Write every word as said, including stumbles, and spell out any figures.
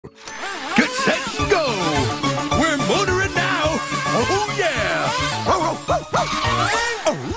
Get set, go! We're motoring now! Oh, yeah! Oh, oh, oh, oh.